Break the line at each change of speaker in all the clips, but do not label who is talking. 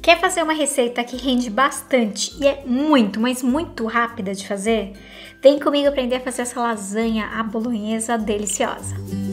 Quer fazer uma receita que rende bastante e é muito, mas muito rápida de fazer? Vem comigo aprender a fazer essa lasanha à bolonhesa deliciosa.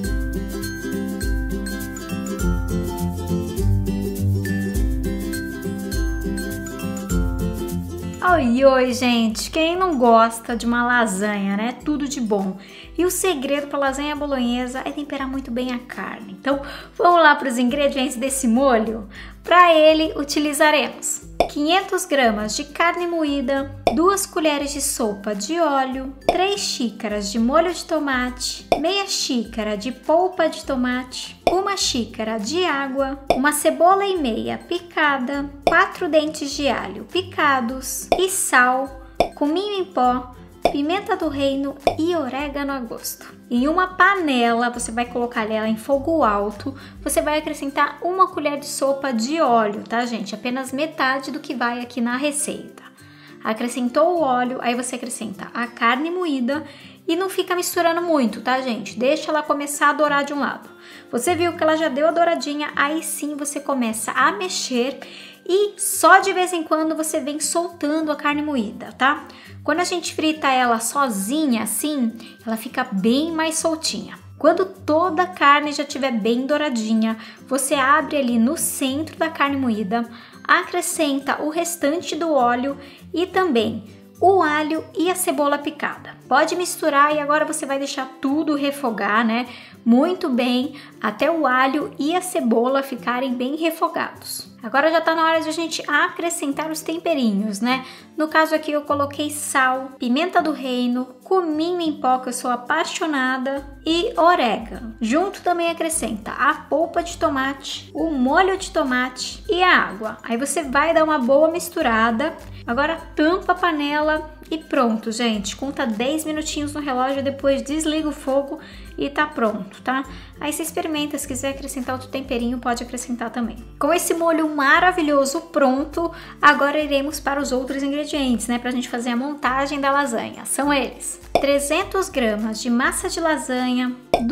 Oi, gente! Quem não gosta de uma lasanha, né? Tudo de bom. E o segredo para lasanha bolonhesa é temperar muito bem a carne. Então, vamos lá para os ingredientes desse molho? Para ele, utilizaremos 500 gramas de carne moída, 2 colheres de sopa de óleo, 3 xícaras de molho de tomate, meia xícara de polpa de tomate, 1 xícara de água, uma cebola e meia picada, 4 dentes de alho picados e sal, cominho em pó, pimenta do reino e orégano a gosto. Em uma panela, você vai colocar ela em fogo alto, você vai acrescentar 1 colher de sopa de óleo, tá, gente? Apenas metade do que vai aqui na receita. Acrescentou o óleo, aí você acrescenta a carne moída e não fica misturando muito, tá, gente? Deixa ela começar a dourar de um lado. Você viu que ela já deu a douradinha, aí sim você começa a mexer e só de vez em quando você vem soltando a carne moída, tá? Quando a gente frita ela sozinha assim, ela fica bem mais soltinha. Quando toda a carne já estiver bem douradinha, você abre ali no centro da carne moída, acrescenta o restante do óleo e também o alho e a cebola picada. Pode misturar e agora você vai deixar tudo refogar, né? Muito bem, até o alho e a cebola ficarem bem refogados. Agora já tá na hora de a gente acrescentar os temperinhos, né? No caso aqui eu coloquei sal, pimenta do reino, cominho em pó, que eu sou apaixonada, e orégano. Junto também acrescenta a polpa de tomate, o molho de tomate e a água. Aí você vai dar uma boa misturada. Agora tampa a panela e pronto, gente. Conta 10 minutinhos no relógio, depois desliga o fogo e tá pronto, tá? Aí você experimenta, se quiser acrescentar outro temperinho, pode acrescentar também. Com esse molho maravilhoso pronto, agora iremos para os outros ingredientes, né? Pra gente fazer a montagem da lasanha. São eles: 300 gramas de massa de lasanha,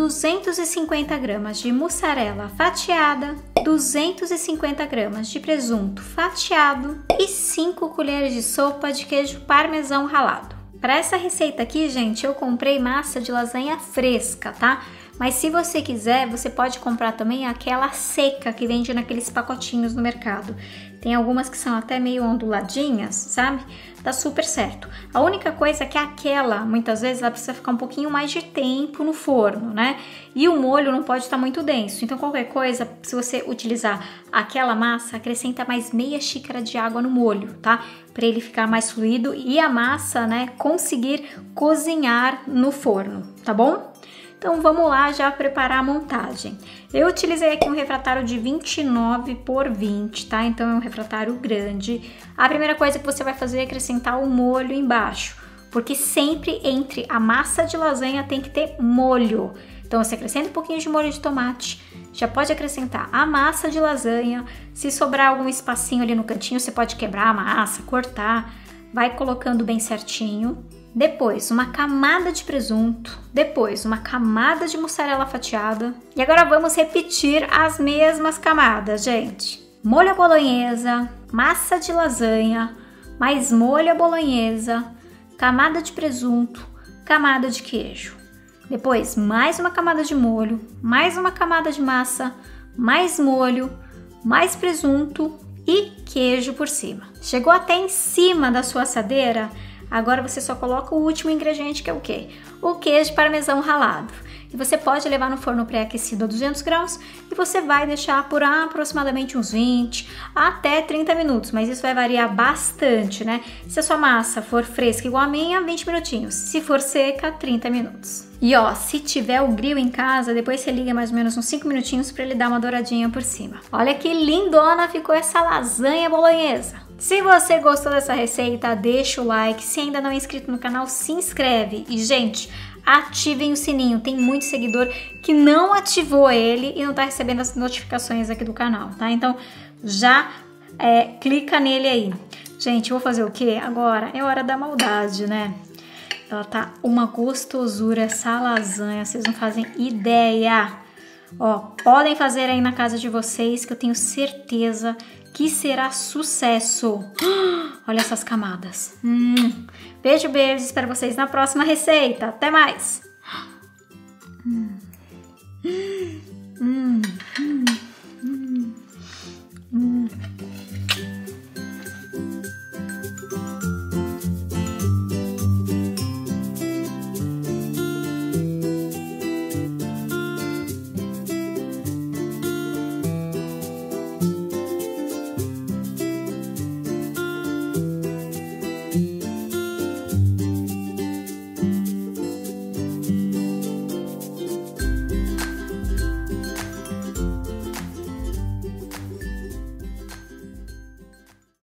250 gramas de mussarela fatiada, 250 gramas de presunto fatiado e 5 colheres de sopa de queijo parmesão ralado. Para essa receita aqui, gente, eu comprei massa de lasanha fresca, tá? Mas se você quiser, você pode comprar também aquela seca que vende naqueles pacotinhos no mercado. Tem algumas que são até meio onduladinhas, sabe? Dá super certo. A única coisa é que aquela, muitas vezes, ela precisa ficar um pouquinho mais de tempo no forno, né? E o molho não pode estar muito denso. Então, qualquer coisa, se você utilizar aquela massa, acrescenta mais meia xícara de água no molho, tá? Para ele ficar mais fluido e a massa, né, conseguir cozinhar no forno, tá bom? Então vamos lá já preparar a montagem. Eu utilizei aqui um refratário de 29 por 20, tá? Então é um refratário grande. A primeira coisa que você vai fazer é acrescentar o molho embaixo, porque sempre entre a massa de lasanha tem que ter molho. Então você acrescenta um pouquinho de molho de tomate, já pode acrescentar a massa de lasanha. Se sobrar algum espacinho ali no cantinho, você pode quebrar a massa, cortar, vai colocando bem certinho. Depois, uma camada de presunto, depois uma camada de mussarela fatiada. E agora vamos repetir as mesmas camadas, gente. Molho à bolonhesa, massa de lasanha, mais molho à bolonhesa, camada de presunto, camada de queijo. Depois, mais uma camada de molho, mais uma camada de massa, mais molho, mais presunto e queijo por cima. Chegou até em cima da sua assadeira? Agora você só coloca o último ingrediente, que é o quê? O queijo parmesão ralado. E você pode levar no forno pré-aquecido a 200 graus e você vai deixar por aproximadamente uns 20 até 30 minutos, mas isso vai variar bastante, né? Se a sua massa for fresca igual a minha, 20 minutinhos. Se for seca, 30 minutos. E ó, se tiver o grill em casa, depois você liga mais ou menos uns 5 minutinhos para ele dar uma douradinha por cima. Olha que lindona ficou essa lasanha bolonhesa. Se você gostou dessa receita, deixa o like. Se ainda não é inscrito no canal, se inscreve. E, gente, ativem o sininho. Tem muito seguidor que não ativou ele e não tá recebendo as notificações aqui do canal, tá? Então, já clica nele aí. Gente, eu vou fazer o quê? Agora é hora da maldade, né? Ela tá uma gostosura, essa lasanha. Vocês não fazem ideia. Ó, podem fazer aí na casa de vocês, que eu tenho certeza que será sucesso. Olha essas camadas. Beijo, beijo. Espero vocês na próxima receita. Até mais!